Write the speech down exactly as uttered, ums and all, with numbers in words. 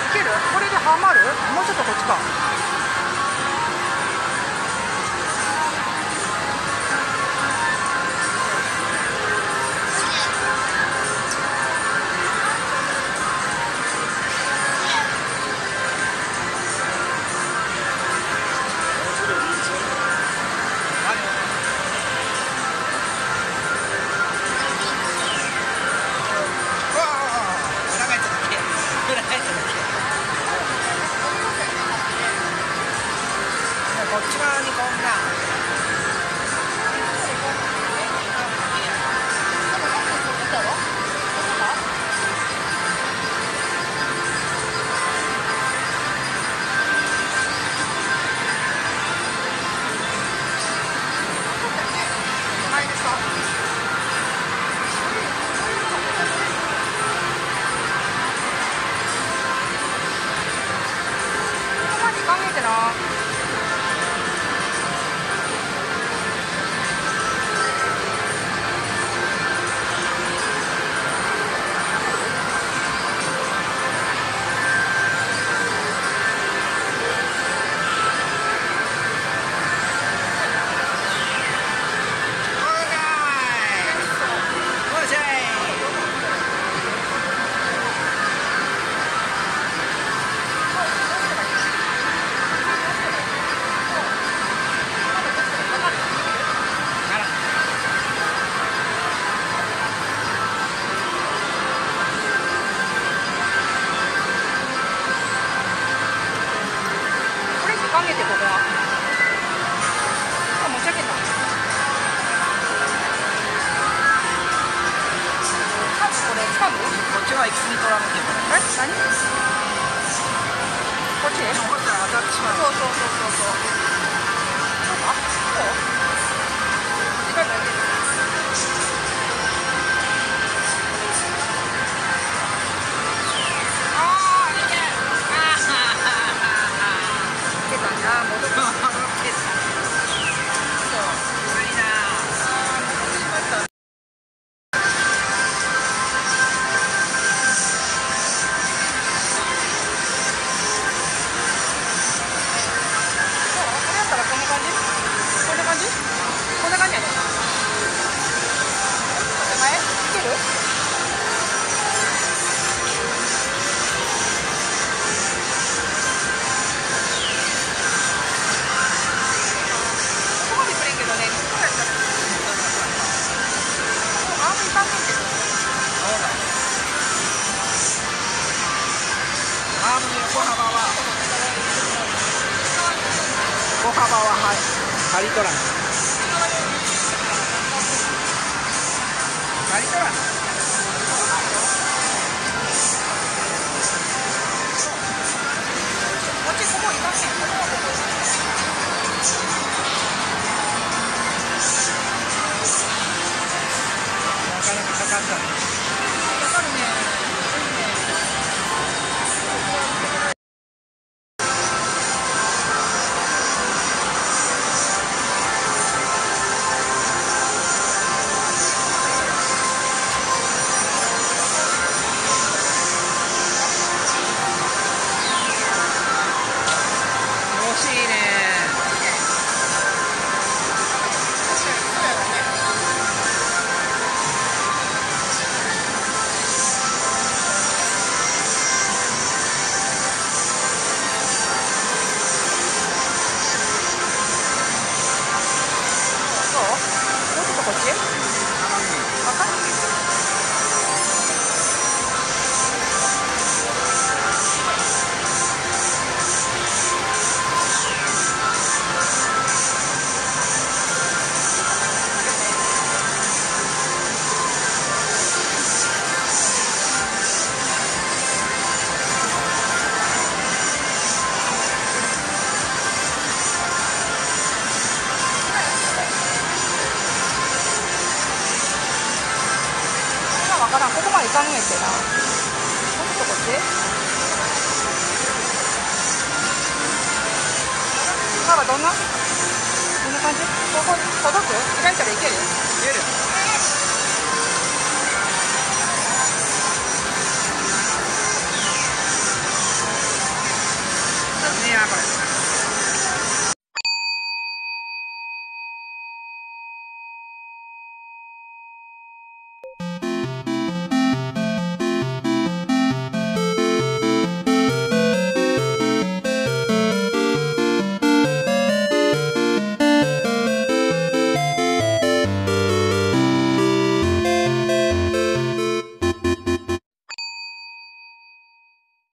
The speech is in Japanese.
ける？これではまる？もうちょっとこっちか。こっち側にこんな。考えてな。考えてここは。あ、持ち上げた。これ掴む？こっちは行き過ぎとらんけど。え？何？こっち？こっちは当たってしまう。そうそうそうそうそう。そうか？そう？時間ないけど。あ、戻ってきた。歩幅はは張りとらん。張りとらん。こっちここ行かせん。ここはここ。なかなかかかったね。かかるね。わからん、ここまで行かんねえってな。もうちょっとこっち。パパどんな？どんな感じ？ここ届く？開いたらいける？いける。